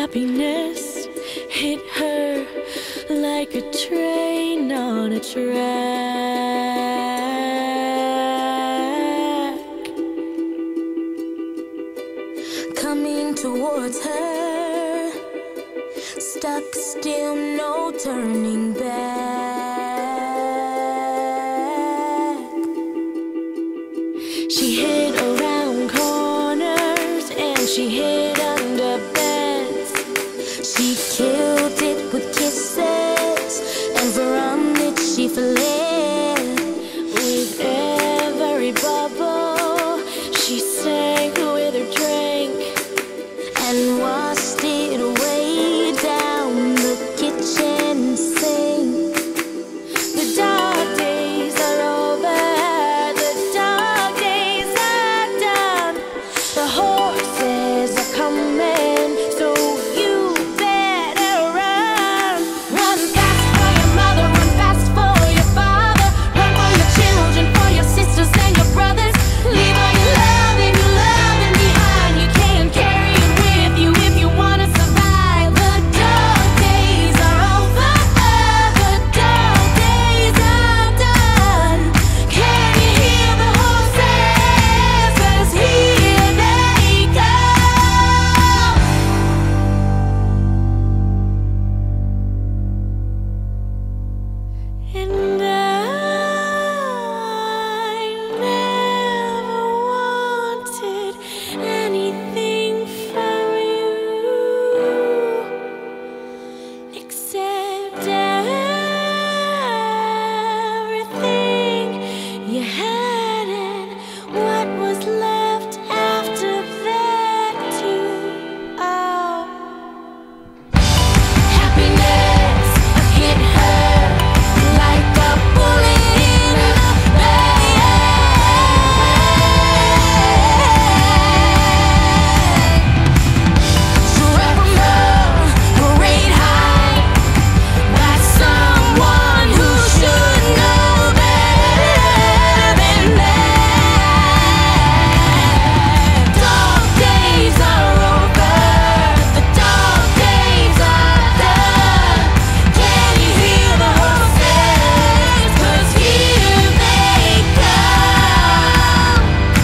Happiness hit her like a train on a track, coming towards her, stuck still, no turning back. She hid around corners and she hid under beds. She killed it with kisses, and from it she fled. With every bubble she sank with her drink and washed it away down the kitchen sink. The dark days are over, the dark days are done. The horses are coming, so you better run. Run fast for your mother, run fast for your father, run for your children, for your sisters and your brothers. Leave all your loving behind. You can't carry it with you if you want to survive. The dark days are over, the dark days are done. Can you hear the horses? 'Cause here they come. And I never wanted anything from you except everything you had and what was left after that too. Oh, happiness hit her like a bullet in the back. Straight from the parade high by someone who should know better than that. Dark days are over, the dark days are done. Can you hear the horses? 'Cause here they come.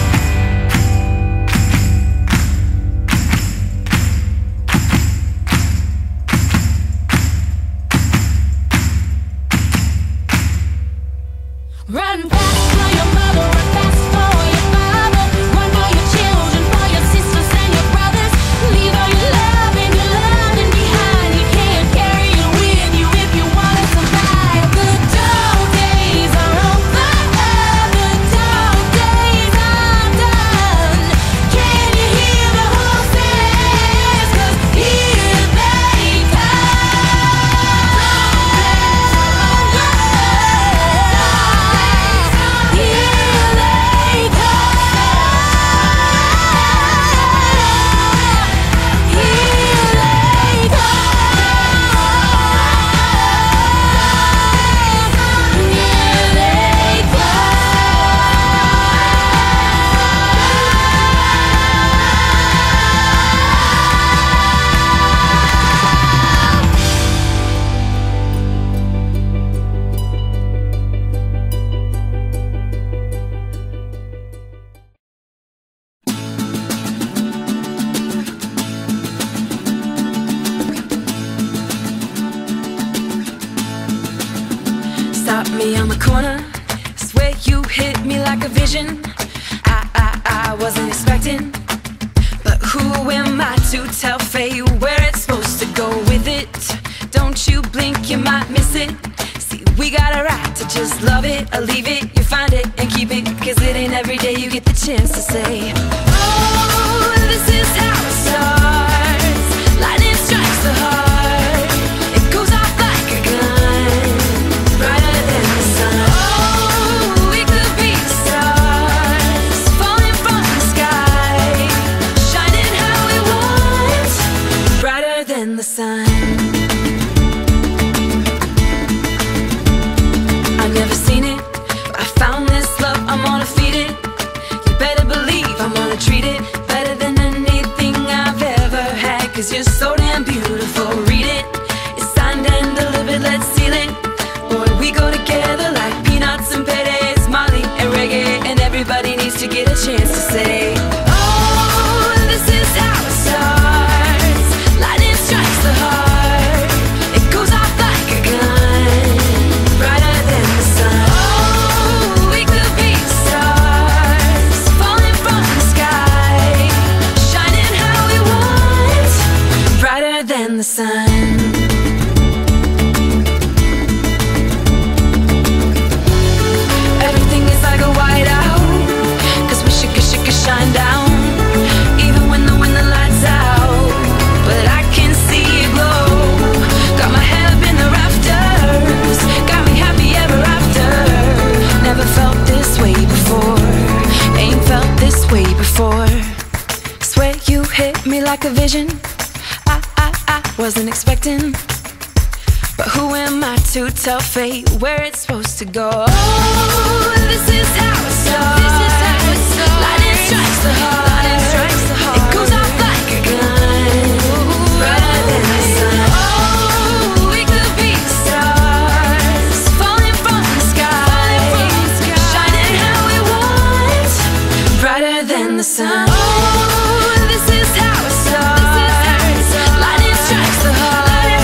Run fast for your mother, run fast for your father, run for your children, for your sisters and your brothers. Leave all your loving behind. You can't carry it with you if you want to survive. The dark days are over, the dark days are done. Can you hear the horses? 'Cause here they Stop me on the corner, swear you hit me like a vision. I wasn't expecting, but who am I to tell fate where it's supposed to go with it? Don't you blink, you might miss it. See, we got a right to just love it or leave it. You find it and keep it, 'cause it ain't every day you get the chance to say, oh, this is how it starts. Lightning strikes the heart, it goes off like a gun, brighter than the sun. Oh, we could be stars, falling from the sky, shining how we want, brighter than the sun. I've never seen it, but I found this love, I'm gonna feed it. You better believe I'm gonna treat it better than anything I've ever had, 'cause you're so damn something beautiful. Read it, it's signed and delivered, let's seal it. Boy, we go together like peanuts and peres, Molly and reggae, and everybody needs to get a chance to say, oh, this is how it starts. Lightning strikes the heart, it goes off like a gun, brighter than the sun. Oh, we could be stars, falling from the sky, shining how we want, brighter than the sun. Shine down, even when the lights out. But I can see it glow. Got my head up in the rafters, got me happy ever after. Never felt this way before, ain't felt this way before. Swear you hit me like a vision. I wasn't expecting, but who am I to tell fate where it's supposed to go? Oh, this is how it starts. This is how it starts. Lightning strikes the heart. Lightning strikes the heart. It goes off like a gun, brighter than the sun. Oh, we could be stars, falling from the sky, shining how we want, brighter than the sun. Oh, this is how it starts. Lightning strikes the heart.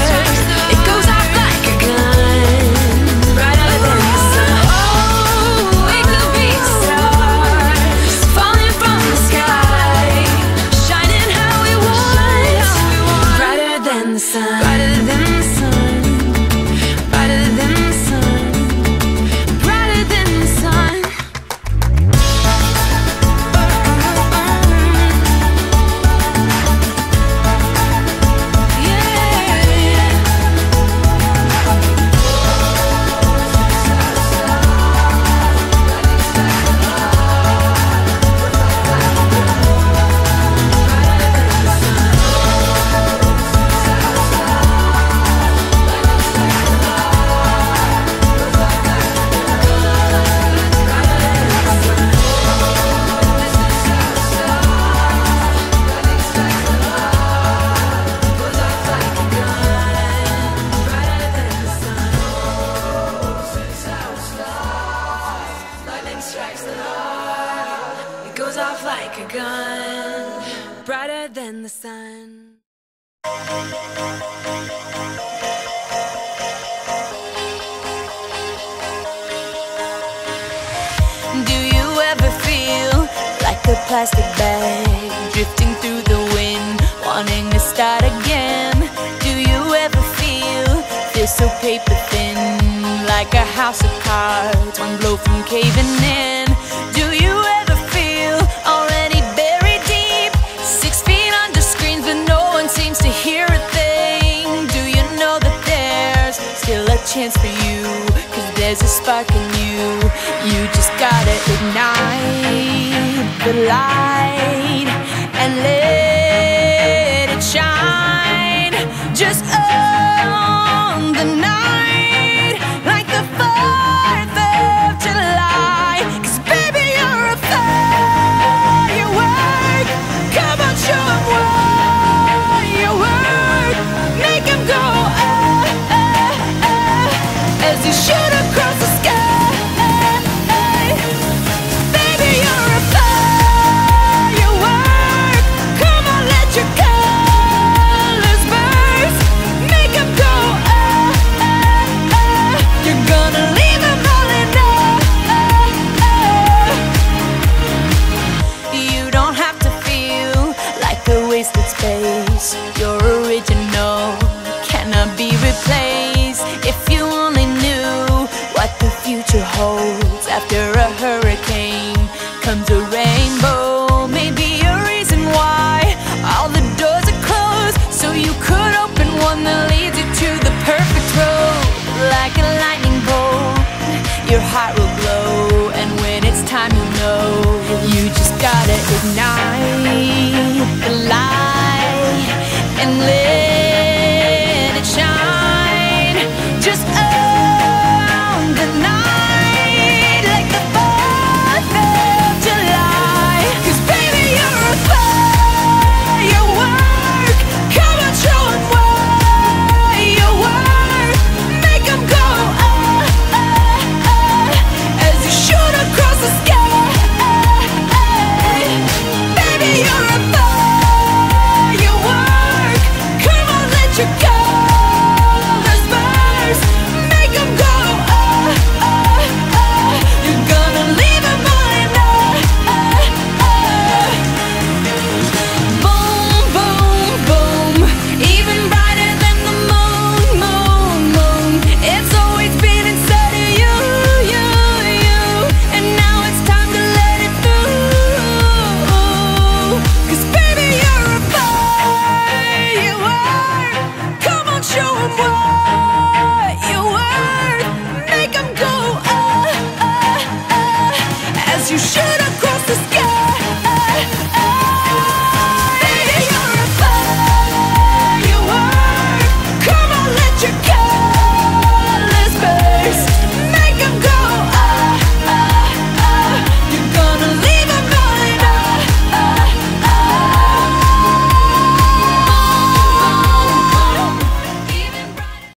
Plastic bag drifting through the wind, wanting to start again. Do you ever feel so paper thin, like a house of cards, one blow from caving in? Do you ever feel already buried deep, 6 feet under screens, but no one seems to hear a thing? Do you know that there's still a chance for you, 'cause there's a spark in you? You just gotta ignite the light and let it shine. Just own the night like the 4th of July. 'Cause baby, you're a firework. Come on, show 'em what you work. Make 'em go ah, ah, ah, as you shoot across the sky. Your original cannot be replaced. If you only knew what the future holds, after a hurricane comes a rainbow. Maybe a reason why all the doors are closed, so you could open one that leads you to the perfect road. Like a lightning bolt, your heart will glow, and when it's time, you'll know. You just gotta ignite the light and let it shine. Just own the night like the 4th 'em what you're worth. Make 'em go, as you should have.